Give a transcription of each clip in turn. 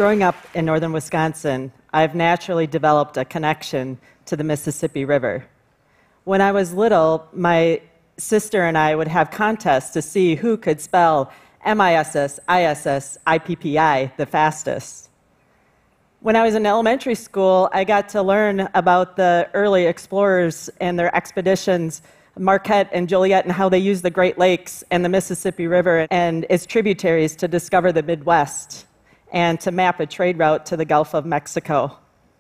Growing up in northern Wisconsin, I've naturally developed a connection to the Mississippi River. When I was little, my sister and I would have contests to see who could spell MISS, ISS, IPPI the fastest. When I was in elementary school, I got to learn about the early explorers and their expeditions, Marquette and Joliet, and how they used the Great Lakes and the Mississippi River and its tributaries to discover the Midwest and to map a trade route to the Gulf of Mexico.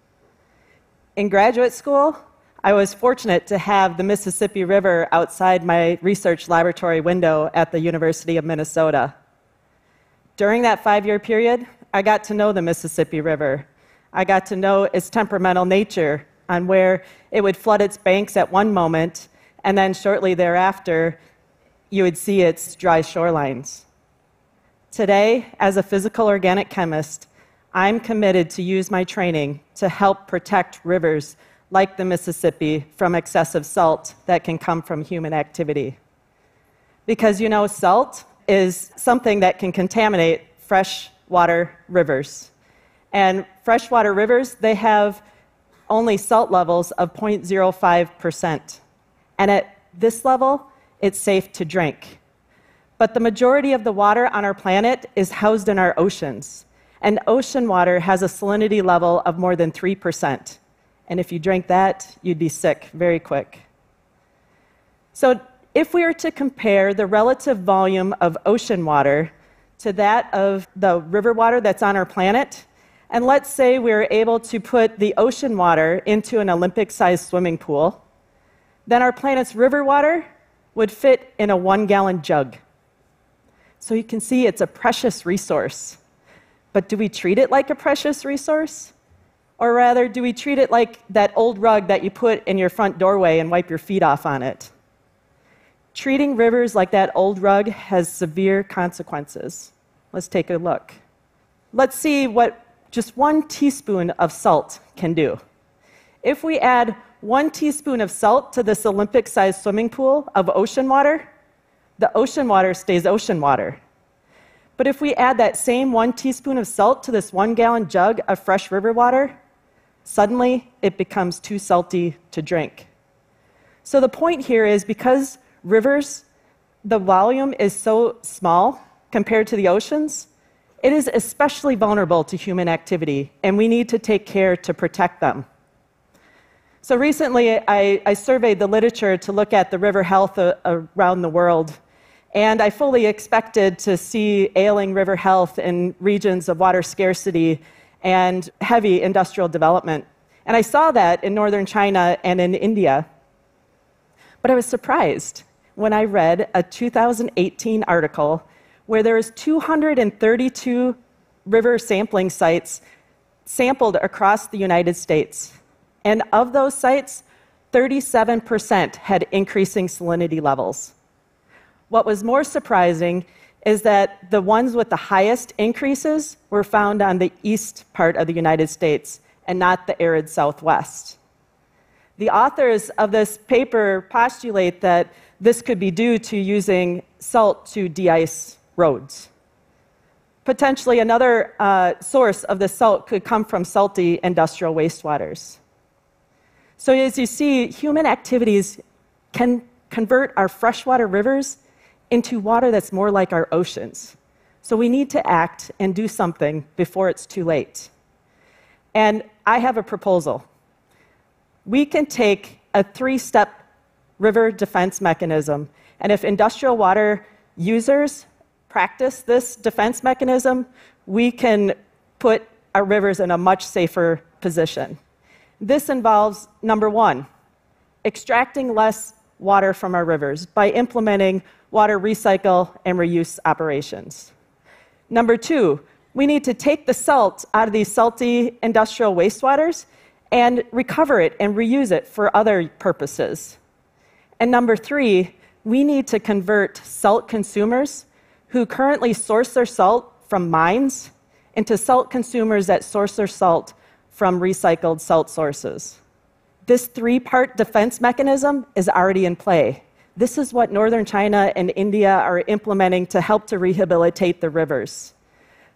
In graduate school, I was fortunate to have the Mississippi River outside my research laboratory window at the University of Minnesota. During that 5-year period, I got to know the Mississippi River. I got to know its temperamental nature, on where it would flood its banks at one moment, and then shortly thereafter, you would see its dry shorelines. Today, as a physical organic chemist, I'm committed to use my training to help protect rivers like the Mississippi from excessive salt that can come from human activity. Because, you know, salt is something that can contaminate freshwater rivers. And freshwater rivers, they have only salt levels of 0.05%. And at this level, it's safe to drink. But the majority of the water on our planet is housed in our oceans. And ocean water has a salinity level of more than 3%. And if you drank that, you'd be sick very quick. So if we were to compare the relative volume of ocean water to that of the river water that's on our planet, and let's say we were able to put the ocean water into an Olympic-sized swimming pool, then our planet's river water would fit in a 1-gallon jug. So you can see it's a precious resource. But do we treat it like a precious resource? Or rather, do we treat it like that old rug that you put in your front doorway and wipe your feet off on it? Treating rivers like that old rug has severe consequences. Let's take a look. Let's see what just 1 teaspoon of salt can do. If we add 1 teaspoon of salt to this Olympic-sized swimming pool of ocean water, the ocean water stays ocean water. But if we add that same 1 teaspoon of salt to this 1-gallon jug of fresh river water, suddenly it becomes too salty to drink. So the point here is, because rivers, the volume is so small compared to the oceans, it is especially vulnerable to human activity, and we need to take care to protect them. So recently, I surveyed the literature to look at the river health around the world, and I fully expected to see ailing river health in regions of water scarcity and heavy industrial development. And I saw that in northern China and in India. But I was surprised when I read a 2018 article where there was 232 river sampling sites sampled across the United States. And of those sites, 37% had increasing salinity levels. What was more surprising is that the ones with the highest increases were found on the east part of the United States and not the arid Southwest. The authors of this paper postulate that this could be due to using salt to de-ice roads. Potentially another source of the salt could come from salty industrial wastewaters. So as you see, human activities can convert our freshwater rivers into water that's more like our oceans. So we need to act and do something before it's too late. And I have a proposal. We can take a 3-step river defense mechanism, and if industrial water users practice this defense mechanism, we can put our rivers in a much safer position. This involves, number 1, extracting less water from our rivers by implementing water recycle and reuse operations. Number 2, we need to take the salt out of these salty industrial wastewaters and recover it and reuse it for other purposes. And number 3, we need to convert salt consumers who currently source their salt from mines into salt consumers that source their salt from recycled salt sources. This 3-part defense mechanism is already in play. This is what northern China and India are implementing to help to rehabilitate the rivers.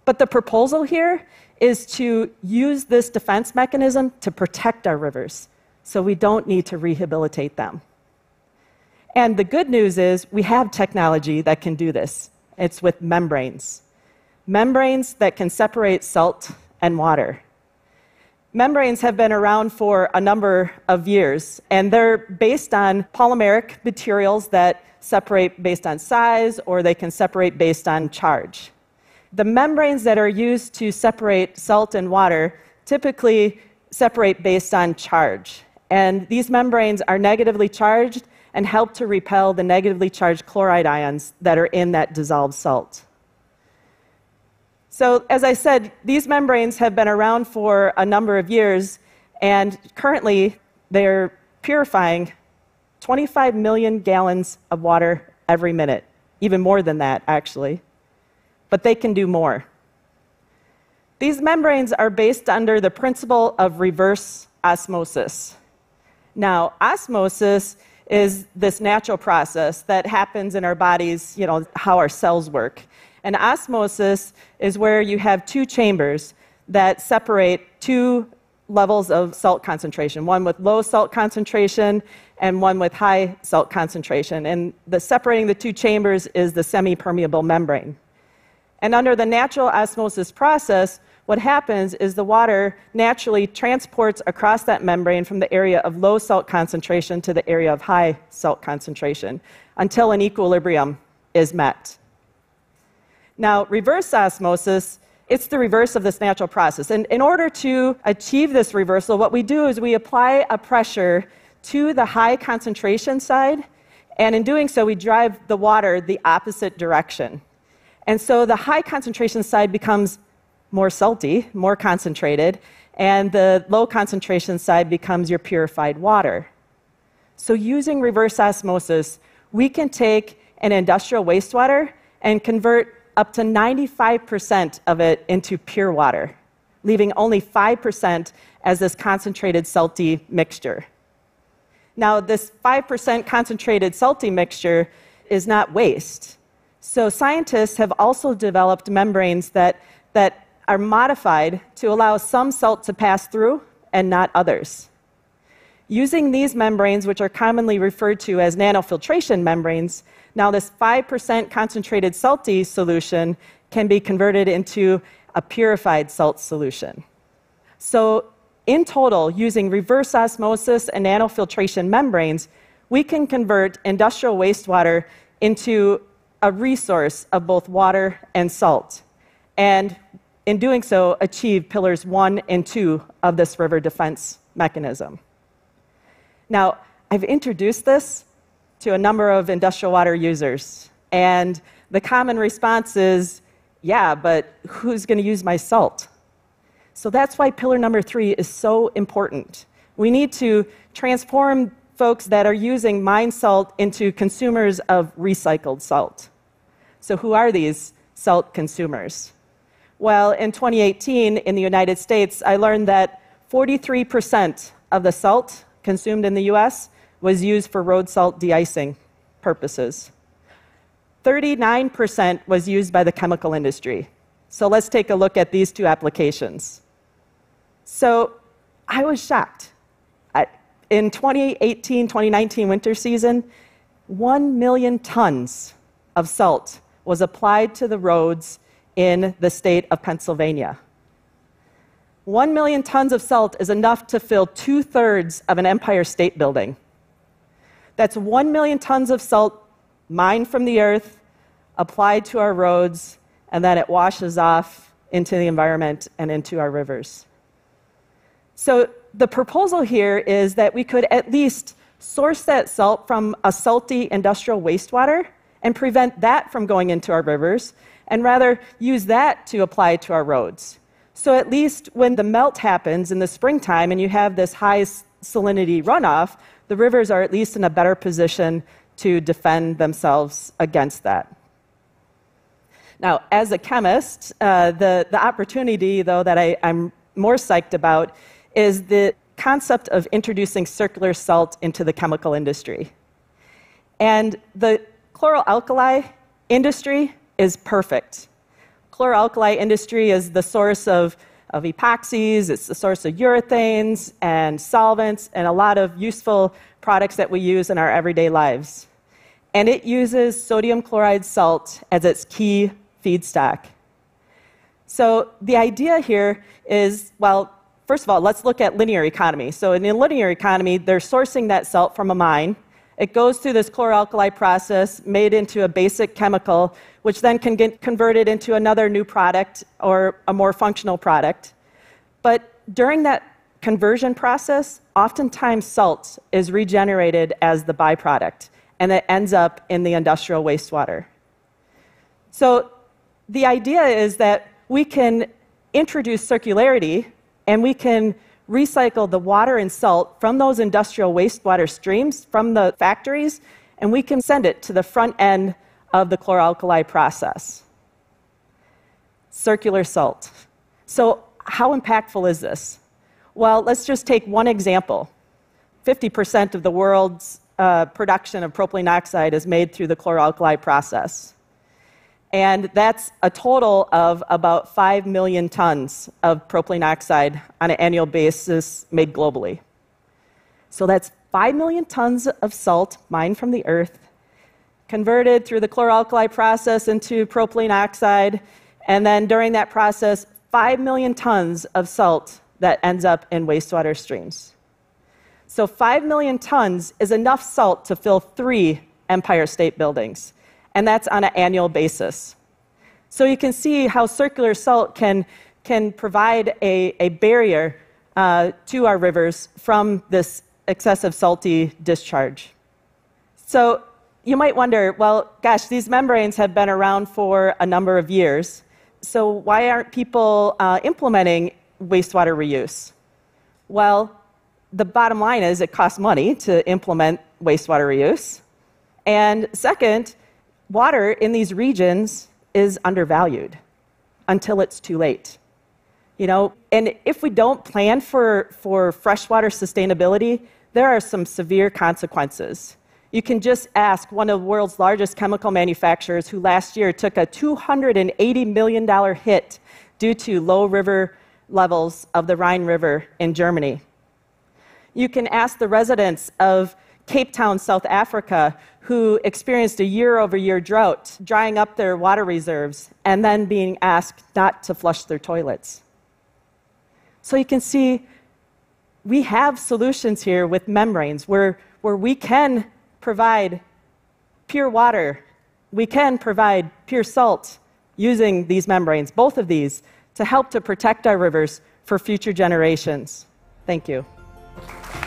But the proposal here is to use this defense mechanism to protect our rivers so we don't need to rehabilitate them. And the good news is we have technology that can do this. It's with membranes. Membranes that can separate salt and water. Membranes have been around for a number of years, and they're based on polymeric materials that separate based on size, or they can separate based on charge. The membranes that are used to separate salt and water typically separate based on charge. And these membranes are negatively charged and help to repel the negatively charged chloride ions that are in that dissolved salt. So, as I said, these membranes have been around for a number of years, and currently they're purifying 25 million gallons of water every minute, even more than that, actually. But they can do more. These membranes are based under the principle of reverse osmosis. Now, osmosis is this natural process that happens in our bodies, how our cells work. And osmosis is where you have two chambers that separate two levels of salt concentration, one with low salt concentration and one with high salt concentration. And separating the two chambers is the semi-permeable membrane. And under the natural osmosis process, what happens is the water naturally transports across that membrane from the area of low salt concentration to the area of high salt concentration until an equilibrium is met. Now, reverse osmosis, it's the reverse of this natural process. And in order to achieve this reversal, what we do is we apply a pressure to the high concentration side, and in doing so, we drive the water the opposite direction. And so the high concentration side becomes more salty, more concentrated, and the low concentration side becomes your purified water. So using reverse osmosis, we can take an industrial wastewater and convert up to 95% of it into pure water, leaving only 5% as this concentrated salty mixture. Now, this 5% concentrated salty mixture is not waste. So scientists have also developed membranes that are modified to allow some salt to pass through and not others. Using these membranes, which are commonly referred to as nanofiltration membranes, now this 5% concentrated salty solution can be converted into a purified salt solution. So in total, using reverse osmosis and nanofiltration membranes, we can convert industrial wastewater into a resource of both water and salt, and in doing so, achieve pillars 1 and 2 of this river defense mechanism. Now, I've introduced this to a number of industrial water users, and the common response is, yeah, but who's going to use my salt? So that's why pillar number 3 is so important. We need to transform folks that are using mine salt into consumers of recycled salt. So who are these salt consumers? Well, in 2018, in the United States, I learned that 43% of the salt consumed in the US was used for road salt de-icing purposes. 39% was used by the chemical industry. So let's take a look at these two applications. So I was shocked. In 2018-2019 winter season, 1 million tons of salt was applied to the roads in the state of Pennsylvania. 1 million tons of salt is enough to fill 2/3 of an Empire State Building. That's 1 million tons of salt mined from the earth, applied to our roads, and then it washes off into the environment and into our rivers. So the proposal here is that we could at least source that salt from a salty industrial wastewater and prevent that from going into our rivers, and rather use that to apply to our roads. So at least when the melt happens in the springtime and you have this high salinity runoff, the rivers are at least in a better position to defend themselves against that. Now, as a chemist, the opportunity, though, that I'm more psyched about is the concept of introducing circular salt into the chemical industry. And the chloroalkali industry is perfect. chlor-alkali industry is the source of epoxies, it's the source of urethanes and solvents and a lot of useful products that we use in our everyday lives. And it uses sodium chloride salt as its key feedstock. So the idea here is, well, first of all, let's look at linear economy. So in the linear economy, they're sourcing that salt from a mine. It goes through this chlor-alkali process, made into a basic chemical, which then can get converted into another new product or a more functional product. But during that conversion process, oftentimes salt is regenerated as the byproduct, and it ends up in the industrial wastewater. So the idea is that we can introduce circularity, and we can recycle the water and salt from those industrial wastewater streams from the factories, and we can send it to the front end of the chlor-alkali process. Circular salt. So how impactful is this? Well, let's just take one example. 50% of the world's production of propylene oxide is made through the chlor-alkali process. And that's a total of about 5 million tons of propylene oxide on an annual basis made globally. So that's 5 million tons of salt mined from the earth, converted through the chlor-alkali process into propylene oxide, and then during that process, 5 million tons of salt that ends up in wastewater streams. So 5 million tons is enough salt to fill 3 Empire State Buildings, and that's on an annual basis. So you can see how circular salt can provide a barrier to our rivers from this excessive salty discharge. So you might wonder, well, gosh, these membranes have been around for a number of years, so why aren't people implementing wastewater reuse? Well, the bottom line is it costs money to implement wastewater reuse. And second, water in these regions is undervalued until it's too late. And if we don't plan for freshwater sustainability, there are some severe consequences. You can just ask one of the world's largest chemical manufacturers who last year took a $280 million hit due to low river levels of the Rhine River in Germany. You can ask the residents of Cape Town, South Africa, who experienced a year-over-year drought, drying up their water reserves, and then being asked not to flush their toilets. So you can see we have solutions here with membranes where we can provide pure water, we can provide pure salt using these membranes, both of these, to help to protect our rivers for future generations. Thank you.